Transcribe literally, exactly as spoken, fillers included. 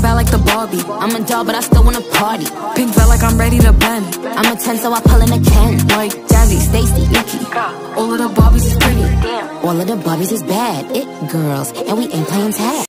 bad like the Barbie. I'm a doll, but I still wanna party. Pink felt like I'm ready to bend. I'm a ten, so I pull in a Ken. Like Jazzy, Stacy, Nikki. All of the Barbies is pretty. All of the Barbies is bad. It girls, and we ain't playing tag.